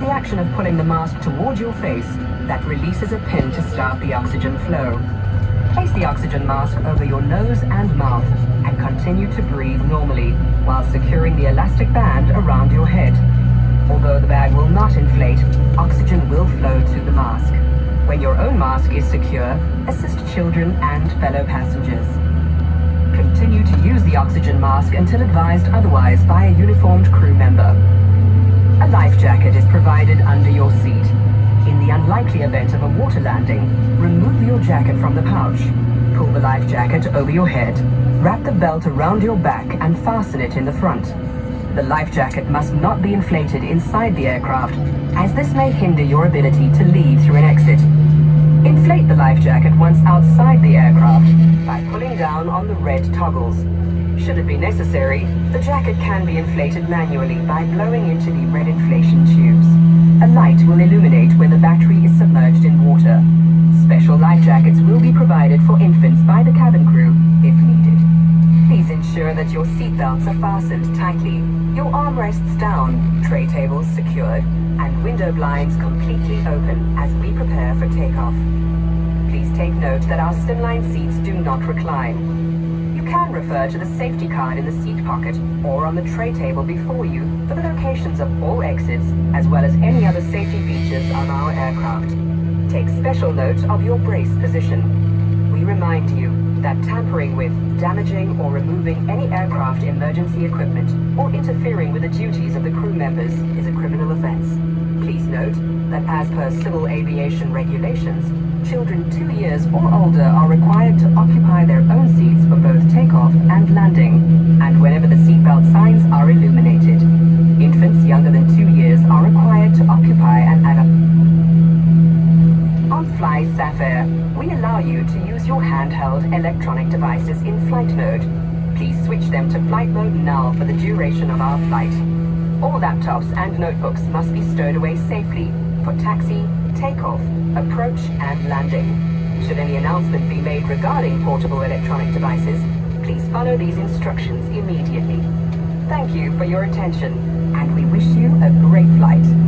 the action of pulling the mask towards your face that releases a pin to start the oxygen flow. Place the oxygen mask over your nose and mouth and continue to breathe normally while securing the elastic band around your head. Although the bag will not inflate, oxygen will flow to the mask. When your own mask is secure, assist children and fellow passengers. Continue to use the oxygen mask until advised otherwise by a uniformed crew member. A life jacket is provided under your seat. In the unlikely event of a water landing, remove your jacket from the pouch. Pull the life jacket over your head. Wrap the belt around your back and fasten it in the front. The life jacket must not be inflated inside the aircraft, as this may hinder your ability to leave through an exit. Inflate the life jacket once outside the aircraft by pulling down on the red toggles. Should it be necessary, the jacket can be inflated manually by blowing into the red inflation tubes. A light will illuminate when the battery is submerged in water. Special life jackets will be provided for infants by the cabin crew if needed. Please ensure that your seat belts are fastened tightly, your armrests down, tray tables secured, and window blinds completely open as we prepare for takeoff. Please take note that our slimline seats do not recline. You can refer to the safety card in the seat pocket or on the tray table before you for the locations of all exits, as well as any other safety features on our aircraft. Take special note of your brace position. We remind you that tampering with, damaging or removing any aircraft emergency equipment or interfering with the duties of the crew members is a criminal offense. Please note that as per civil aviation regulations, children 2 years or older are required to occupy their own seats for both takeoff and landing, and whenever the seatbelt signs are illuminated. Infants younger than 2 years are required to occupy an On Fly Sapphire, we allow you to use your handheld electronic devices in flight mode. Please switch them to flight mode now for the duration of our flight. All laptops and notebooks must be stowed away safely for taxi, takeoff, approach and landing. Should any announcement be made regarding portable electronic devices, please follow these instructions immediately. Thank you for your attention, and we wish you a great flight.